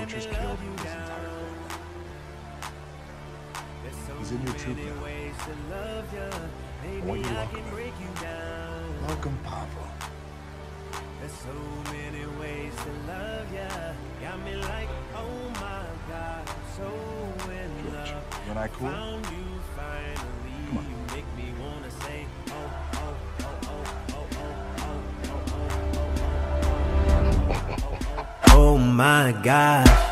poachers killed his entire family. He's in your troop now. I want you to welcome him. Welcome, Papa. There's so many ways to love ya. Got me like, oh my God, so in love. When I cool? Found you finally. Come on. You make me wanna say, oh my God.